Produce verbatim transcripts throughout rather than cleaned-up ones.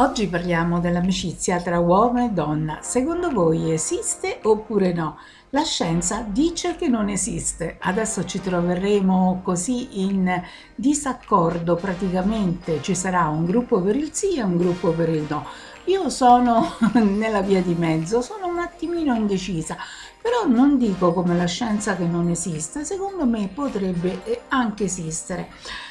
Oggi parliamo dell'amicizia tra uomo e donna. Secondo voi esiste oppure no? La scienza dice che non esiste. Adesso ci troveremo così in disaccordo praticamente. Ci sarà un gruppo per il sì e un gruppo per il no. Io sono nella via di mezzo, sono un attimino indecisa, però non dico come la scienza che non esiste, secondo me potrebbe anche esistere.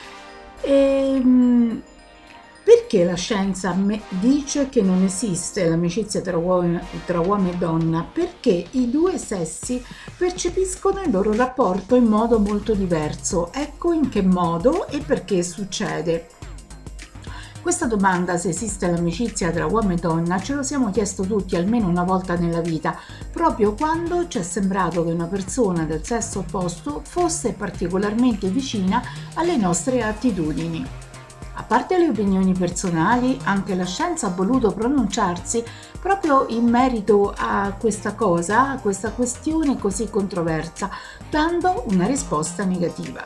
Ehm, Perché la scienza me- dice che non esiste l'amicizia tra uomo, tra uomo e donna? Perché i due sessi percepiscono il loro rapporto in modo molto diverso. Ecco in che modo e perché succede. Questa domanda, se esiste l'amicizia tra uomo e donna, ce lo siamo chiesto tutti almeno una volta nella vita, proprio quando ci è sembrato che una persona del sesso opposto fosse particolarmente vicina alle nostre attitudini. A parte le opinioni personali, anche la scienza ha voluto pronunciarsi proprio in merito a questa cosa, a questa questione così controversa, dando una risposta negativa.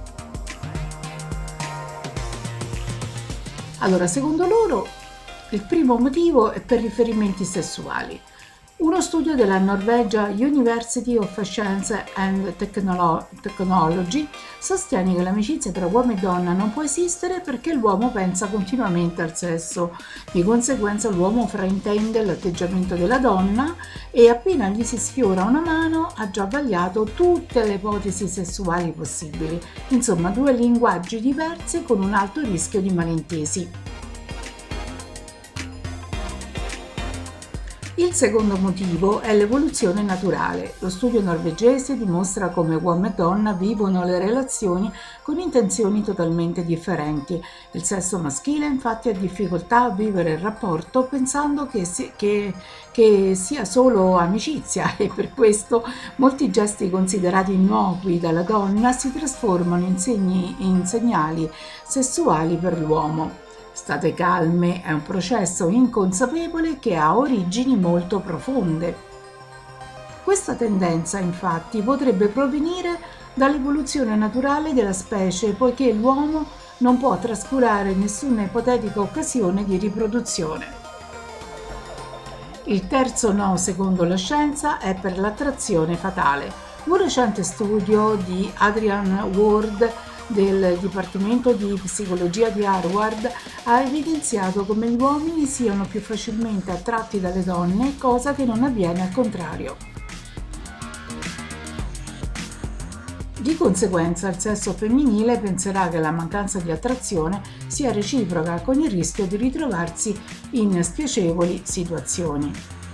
Allora, secondo loro, il primo motivo è per riferimenti sessuali. Uno studio della Norwegia University of Science and Technolo- Technology sostiene che l'amicizia tra uomo e donna non può esistere perché l'uomo pensa continuamente al sesso. Di conseguenza l'uomo fraintende l'atteggiamento della donna e appena gli si sfiora una mano ha già vagliato tutte le ipotesi sessuali possibili. Insomma, due linguaggi diversi con un alto rischio di malintesi. Il secondo motivo è l'evoluzione naturale. Lo studio norvegese dimostra come uomo e donna vivono le relazioni con intenzioni totalmente differenti. Il sesso maschile infatti ha difficoltà a vivere il rapporto pensando che, si, che, che sia solo amicizia e per questo molti gesti considerati innocui dalla donna si trasformano in, segni, in segnali sessuali per l'uomo. State calme, è un processo inconsapevole che ha origini molto profonde. Questa tendenza, infatti, potrebbe provenire dall'evoluzione naturale della specie, poiché l'uomo non può trascurare nessuna ipotetica occasione di riproduzione. Il terzo no, secondo la scienza, è per l'attrazione fatale. Un recente studio di Adrian Ward del Dipartimento di Psicologia di Harvard ha evidenziato come gli uomini siano più facilmente attratti dalle donne, cosa che non avviene al contrario. Di conseguenza il sesso femminile penserà che la mancanza di attrazione sia reciproca, con il rischio di ritrovarsi in spiacevoli situazioni.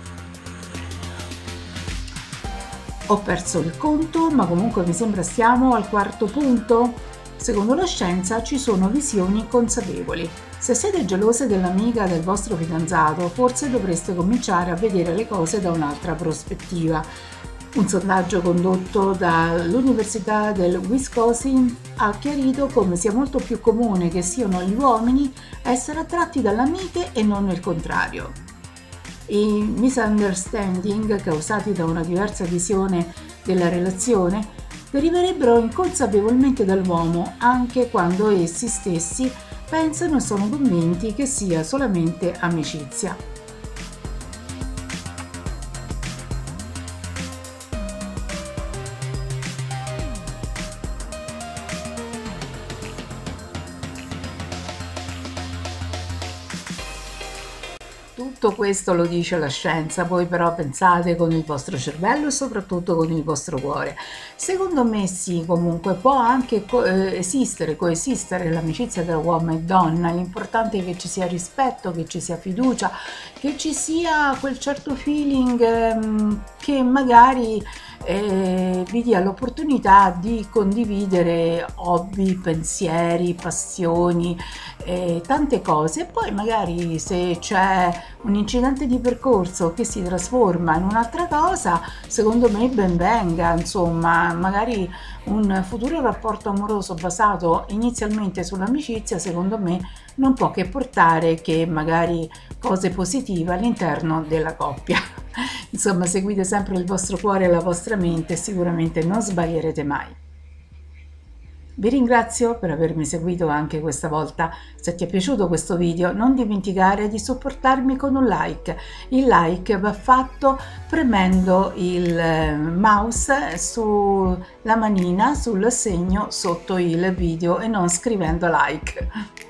Ho perso il conto, ma comunque mi sembra stiamo al quarto punto. Secondo la scienza ci sono visioni consapevoli. Se siete gelose dell'amica del vostro fidanzato, forse dovreste cominciare a vedere le cose da un'altra prospettiva. Un sondaggio condotto dall'Università del Wisconsin ha chiarito come sia molto più comune che siano gli uomini a essere attratti dalle amiche e non il contrario. I misunderstanding causati da una diversa visione della relazione deriverebbero inconsapevolmente dall'uomo anche quando essi stessi pensano e sono convinti che sia solamente amicizia. Tutto questo lo dice la scienza, voi però pensate con il vostro cervello e soprattutto con il vostro cuore. Secondo me sì, comunque può anche co- eh, esistere, coesistere l'amicizia tra uomo e donna, l'importante è che ci sia rispetto, che ci sia fiducia, che ci sia quel certo feeling ehm, che magari eh, vi dia l'opportunità di condividere hobby, pensieri, passioni, eh, tante cose. E poi magari se c'è un incidente di percorso che si trasforma in un'altra cosa, secondo me ben venga, insomma, magari un futuro rapporto amoroso basato inizialmente sull'amicizia, secondo me non può che portare che magari cose positive all'interno della coppia. Insomma, seguite sempre il vostro cuore e la vostra mente e sicuramente non sbaglierete mai. Vi ringrazio per avermi seguito anche questa volta. Se ti è piaciuto questo video non dimenticare di supportarmi con un like. Il like va fatto premendo il mouse sulla manina, sul segno sotto il video e non scrivendo like.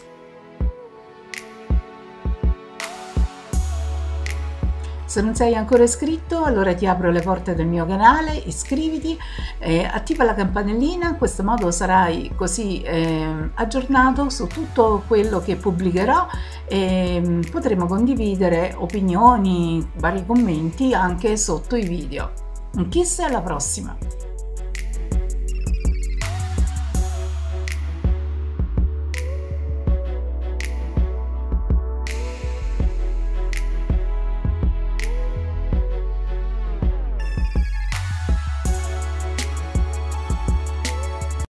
Se non sei ancora iscritto, allora ti apro le porte del mio canale, iscriviti, eh, attiva la campanellina, in questo modo sarai così eh, aggiornato su tutto quello che pubblicherò e mm, potremo condividere opinioni, vari commenti anche sotto i video. Un kiss e alla prossima!